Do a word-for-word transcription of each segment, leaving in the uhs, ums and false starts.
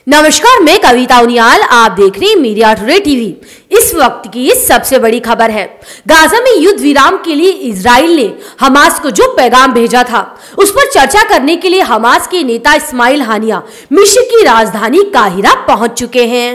नमस्कार, मैं कविता उनियाल। आप देख रहे हैं मीडिया टुडे टीवी। इस वक्त की सबसे बड़ी खबर है, गाजा में युद्ध विराम के लिए इजराइल ने हमास को जो पैगाम भेजा था उस पर चर्चा करने के लिए हमास के नेता इस्माइल हानिया मिस्र की राजधानी काहिरा पहुंच चुके हैं।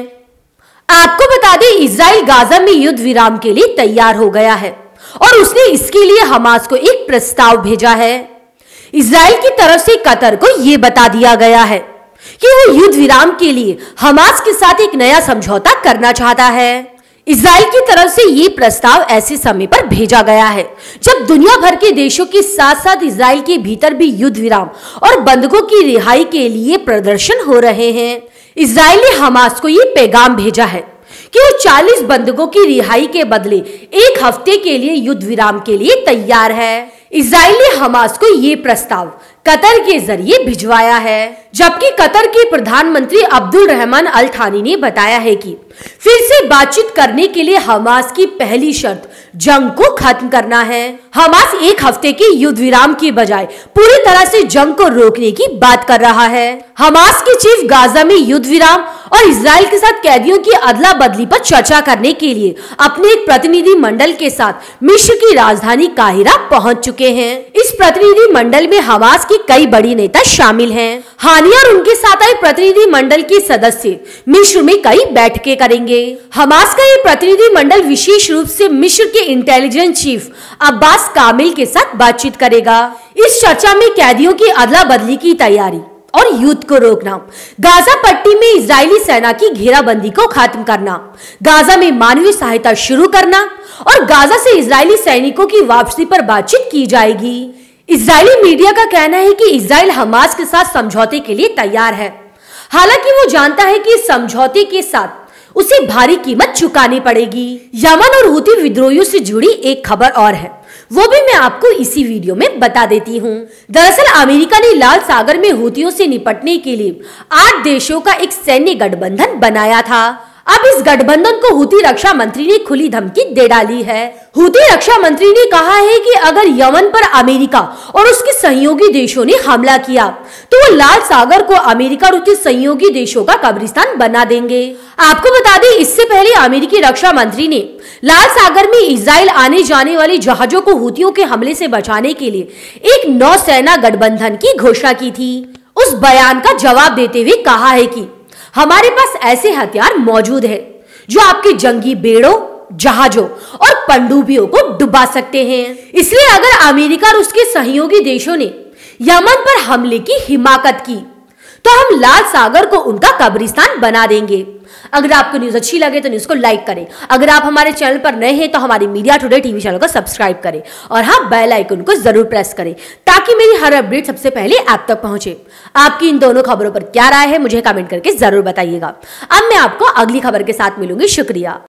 आपको बता दें, इजराइल गाजा में युद्ध विराम के लिए तैयार हो गया है और उसने इसके लिए हमास को एक प्रस्ताव भेजा है। इजराइल की तरफ से कतर को यह बता दिया गया है कि वो युद्ध विराम के लिए हमास के साथ एक नया समझौता करना चाहता है। इजराइल की तरफ से ये प्रस्ताव ऐसे समय पर भेजा गया है जब दुनिया भर के देशों के साथ साथ इजराइल के भीतर भी युद्ध विराम और बंधकों की रिहाई के लिए प्रदर्शन हो रहे हैं। इजराइल ने हमास को ये पैगाम भेजा है कि वो चालीस बंधकों की रिहाई के बदले एक हफ्ते के लिए युद्ध विराम के लिए तैयार है। इजराइल ने हमास को ये प्रस्ताव कतर के जरिए भिजवाया है, जबकि कतर के प्रधानमंत्री अब्दुल रहमान अल थानी ने बताया है कि फिर से बातचीत करने के लिए हमास की पहली शर्त जंग को खत्म करना है। हमास एक हफ्ते के युद्ध विराम के बजाय पूरी तरह से जंग को रोकने की बात कर रहा है। हमास के चीफ गाजा में युद्ध विराम और इजराइल के साथ कैदियों की अदला बदली पर चर्चा करने के लिए अपने एक प्रतिनिधि मंडल के साथ मिस्र की राजधानी काहिरा पहुंच चुके हैं। इस प्रतिनिधि मंडल में हमास के कई बड़ी नेता शामिल हैं। हानिया और उनके साथ आए प्रतिनिधि मंडल के सदस्य मिस्र में कई बैठकें करेंगे। हमास का ये प्रतिनिधि मंडल विशेष रूप से मिस्र के इंटेलिजेंस चीफ अब्बास कामिल के साथ बातचीत करेगा। इस चर्चा में कैदियों की अदला बदली की तैयारी और युद्ध को रोकना, गाजा पट्टी में इजरायली सेना की घेराबंदी को खत्म करना, गाजा में मानवीय सहायता शुरू करना और गाजा से इजरायली सैनिकों की वापसी पर बातचीत की जाएगी। इजरायली मीडिया का कहना है कि इजराइल हमास के साथ समझौते के लिए तैयार है, हालांकि वो जानता है कि इस समझौते के साथ उसे भारी कीमत चुकानी पड़ेगी। यमन और हुती विद्रोहियों से जुड़ी एक खबर और है, वो भी मैं आपको इसी वीडियो में बता देती हूँ। दरअसल अमेरिका ने लाल सागर में हुतियों से निपटने के लिए आठ देशों का एक सैन्य गठबंधन बनाया था। अब इस गठबंधन को हुती रक्षा मंत्री ने खुली धमकी दे डाली है। हुती रक्षा मंत्री ने कहा है कि अगर यमन पर अमेरिका और उसके सहयोगी देशों ने हमला किया तो वो लाल सागर को अमेरिका और उसके सहयोगी देशों का कब्रिस्तान बना देंगे। आपको बता दें, इससे पहले अमेरिकी रक्षा मंत्री ने लाल सागर में इजराइल आने जाने वाले जहाजों को हुतियों के हमले से बचाने के लिए एक नौसेना गठबंधन की घोषणा की थी। उस बयान का जवाब देते हुए कहा है कि हमारे पास ऐसे हथियार मौजूद है जो आपके जंगी बेड़ों, जहाजों और पनडुब्बियों को डुबा सकते हैं। इसलिए अगर अमेरिका और उसके सहयोगी देशों ने यमन पर हमले की हिमाकत की तो हम लाल सागर को उनका कब्रिस्तान बना देंगे। अगर आपको न्यूज अच्छी लगे तो न्यूज को लाइक करें। अगर आप हमारे चैनल पर नए हैं तो हमारे मीडिया टुडे टीवी चैनल को सब्सक्राइब करें और हाँ, बेल आइकन को जरूर प्रेस करें ताकि मेरी हर अपडेट सबसे पहले आप तक पहुंचे। आपकी इन दोनों खबरों पर क्या राय है मुझे कमेंट करके जरूर बताइएगा। अब मैं आपको अगली खबर के साथ मिलूंगी। शुक्रिया।